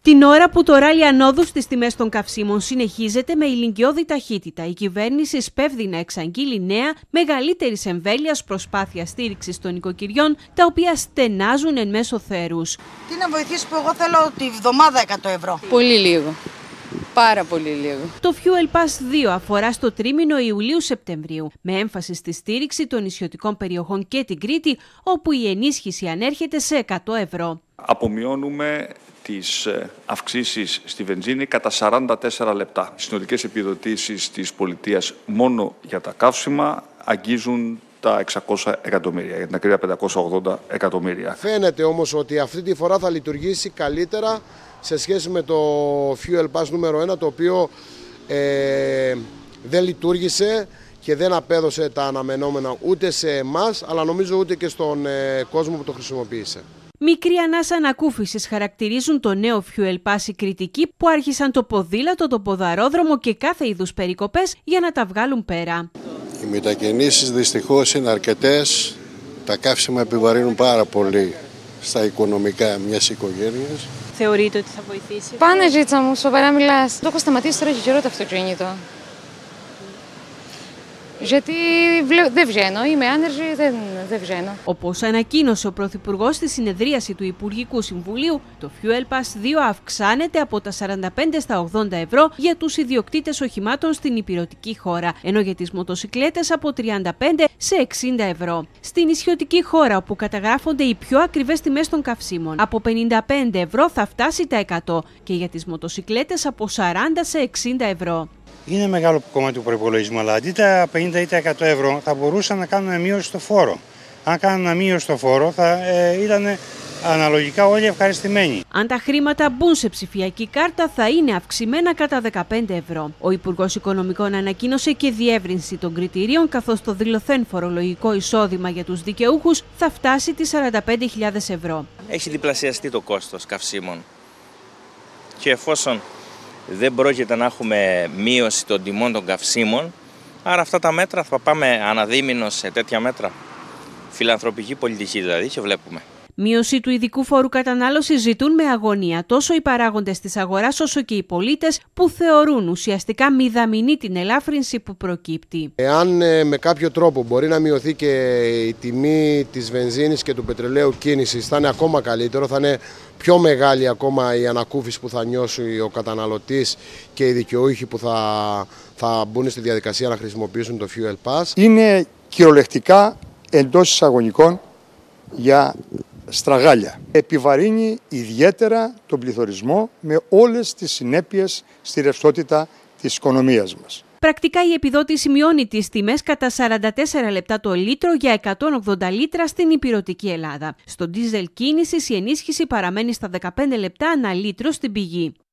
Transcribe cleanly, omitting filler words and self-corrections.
Την ώρα που το ράλι ανόδου στις τιμές των καυσίμων συνεχίζεται με ηλικιώδη ταχύτητα, η κυβέρνηση σπέβδει να εξαγγείλει νέα, μεγαλύτερης εμβέλειας προσπάθεια στήριξης των νοικοκυριών, τα οποία στενάζουν εν μέσω θέρους. Τι να βοηθήσει που εγώ θέλω τη βδομάδα 100 ευρώ. Πολύ λίγο. Πάρα πολύ λίγο. Το Fuel Pass 2 αφορά στο τρίμηνο Ιουλίου-Σεπτεμβρίου, με έμφαση στη στήριξη των νησιωτικών περιοχών και την Κρήτη, όπου η ενίσχυση ανέρχεται σε 100 ευρώ. Απομειώνουμε τις αυξήσεις στη βενζίνη κατά 44 λεπτά. Οι συνολικές επιδοτήσεις της πολιτείας μόνο για τα καύσιμα αγγίζουν τα 600 εκατομμύρια, για την ακρίβεια 580 εκατομμύρια. Φαίνεται όμως ότι αυτή τη φορά θα λειτουργήσει καλύτερα σε σχέση με το Fuel Pass νούμερο 1, το οποίο δεν λειτουργήσε και δεν απέδωσε τα αναμενόμενα ούτε σε εμάς, αλλά νομίζω ούτε και στον κόσμο που το χρησιμοποίησε. Μικρή ανάσα ανακούφισης χαρακτηρίζουν το νέο Fuel Pass οι κριτικοί που άρχισαν το ποδήλατο, το ποδαρόδρομο και κάθε είδους περικοπές για να τα βγάλουν πέρα. Οι μετακινήσεις δυστυχώς είναι αρκετές. Τα καύσιμα επιβαρύνουν πάρα πολύ στα οικονομικά μιας οικογένειας. Θεωρείτε ότι θα βοηθήσει? Πάνε, Ζήτσα μου, σοβαρά μιλάς. Το έχω σταματήσει τώρα και καιρό το αυτοκίνητο. Γιατί δεν βγαίνω, είμαι άνεργη, δεν βγαίνω. Όπως ανακοίνωσε ο Πρωθυπουργός στη συνεδρίαση του Υπουργικού Συμβουλίου, το Fuel Pass 2 αυξάνεται από τα 45 στα 80 ευρώ για τους ιδιοκτήτες οχημάτων στην ηπειρωτική χώρα, ενώ για τις μοτοσικλέτες από 35 σε 60 ευρώ. Στην νησιωτική χώρα, όπου καταγράφονται οι πιο ακριβές τιμές των καυσίμων, από 55 ευρώ θα φτάσει τα 100 και για τις μοτοσικλέτες από 40 σε 60 ευρώ. Είναι μεγάλο κομμάτι του προϋπολογισμού, αλλά αντί τα 50 ή τα 100 ευρώ θα μπορούσαν να κάνουν μείωση στο φόρο. Αν κάνουν μείωση στο φόρο θα ήταν αναλογικά όλοι ευχαριστημένοι. Αν τα χρήματα μπουν σε ψηφιακή κάρτα θα είναι αυξημένα κατά 15 ευρώ. Ο Υπουργός Οικονομικών ανακοίνωσε και διεύρυνση των κριτηρίων, καθώς το δηλωθέν φορολογικό εισόδημα για τους δικαιούχους θα φτάσει τις 45.000 ευρώ. Έχει διπλασιαστεί το κόστος καυσίμων και εφόσον δεν πρόκειται να έχουμε μείωση των τιμών των καυσίμων, άρα αυτά τα μέτρα θα πάμε αναδίμηνο σε τέτοια μέτρα. Φιλανθρωπική πολιτική δηλαδή και βλέπουμε. Μείωση του ειδικού φόρου κατανάλωσης ζητούν με αγωνία τόσο οι παράγοντες της αγοράς όσο και οι πολίτες που θεωρούν ουσιαστικά μηδαμινή την ελάφρυνση που προκύπτει. Εάν με κάποιο τρόπο μπορεί να μειωθεί και η τιμή της βενζίνης και του πετρελαίου κίνησης, θα είναι ακόμα καλύτερο, θα είναι πιο μεγάλη ακόμα η ανακούφιση που θα νιώσει ο καταναλωτής και οι δικαιούχοι που θα μπουν στη διαδικασία να χρησιμοποιήσουν το Fuel Pass. Είναι κυριολεκτικά εντός εισαγωγικών για στραγάλια. Επιβαρύνει ιδιαίτερα τον πληθωρισμό με όλες τις συνέπειες στη ρευστότητα της οικονομίας μας. Πρακτικά η επιδότηση μειώνει τις τιμές κατά 44 λεπτά το λίτρο για 180 λίτρα στην ηπειρωτική Ελλάδα. Στο ντίζελ κίνησης η ενίσχυση παραμένει στα 15 λεπτά ανά λίτρο στην πηγή.